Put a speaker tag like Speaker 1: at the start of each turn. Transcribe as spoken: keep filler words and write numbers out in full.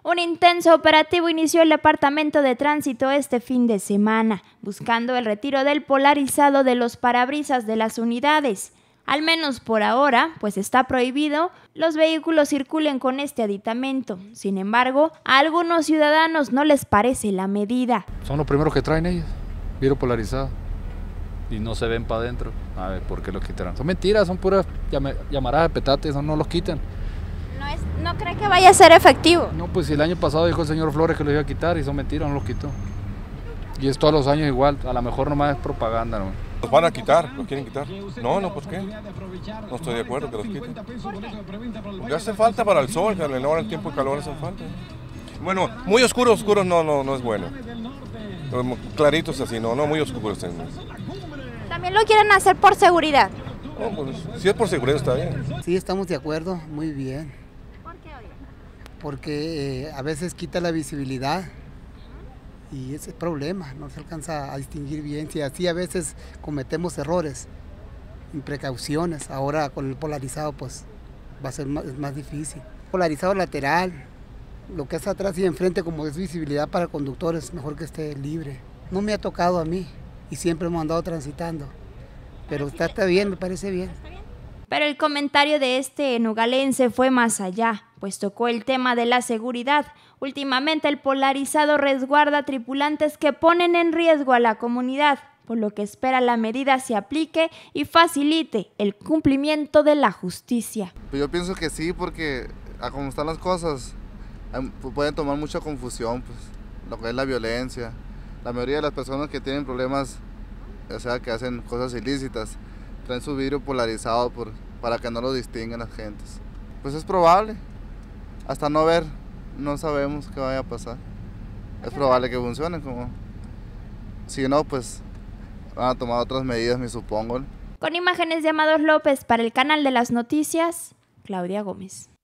Speaker 1: Un intenso operativo inició el Departamento de Tránsito este fin de semana, buscando el retiro del polarizado de los parabrisas de las unidades. Al menos por ahora, pues está prohibido los vehículos circulen con este aditamento. Sin embargo, a algunos ciudadanos no les parece la medida.
Speaker 2: Son los primeros que traen ellos, vidrio polarizado.
Speaker 3: Y no se ven para adentro.
Speaker 2: A ver, ¿por qué los quitarán? Son mentiras, son puras llamaradas de petate, eso no los quitan.
Speaker 1: ¿No, es, ¿No cree que vaya a ser efectivo?
Speaker 2: No, pues si el año pasado dijo el señor Flores que los iba a quitar y son mentiras, no los quitó. Y es todos los años igual, a lo mejor nomás es propaganda, ¿no?
Speaker 4: Los van a quitar, los quieren quitar. No, no, pues qué. No estoy de acuerdo que los quiten. Porque hace falta para el sol, en el tiempo de calor hace falta. Bueno, muy oscuros, oscuros no, no, no es bueno. Claritos así, no, no muy oscuros.
Speaker 1: También lo quieren hacer por seguridad.
Speaker 4: No, pues, si es por seguridad está bien.
Speaker 5: Sí, estamos de acuerdo, muy bien.
Speaker 1: ¿Por qué, oiga?
Speaker 5: Porque eh, a veces quita la visibilidad y ese es el problema, no se alcanza a distinguir bien. Si así a veces cometemos errores, imprecauciones, ahora con el polarizado pues va a ser más, es más difícil. Polarizado lateral, lo que es atrás y enfrente como es visibilidad para conductores, mejor que esté libre. No me ha tocado a mí y siempre hemos andado transitando, pero está, está bien, me parece bien.
Speaker 1: Pero el comentario de este nogalense fue más allá, pues tocó el tema de la seguridad. Últimamente el polarizado resguarda tripulantes que ponen en riesgo a la comunidad, por lo que espera la medida se aplique y facilite el cumplimiento de la justicia.
Speaker 6: Pues yo pienso que sí, porque a como están las cosas, pueden tomar mucha confusión, pues, lo que es la violencia. La mayoría de las personas que tienen problemas, o sea, que hacen cosas ilícitas, traen su vidrio polarizado por, para que no lo distingan las gentes. Pues es probable, hasta no ver, no sabemos qué vaya a pasar. Es probable que funcione, como si no, pues van a tomar otras medidas, me supongo.
Speaker 1: Con imágenes de Amador López para el Canal de las Noticias, Claudia Gómez.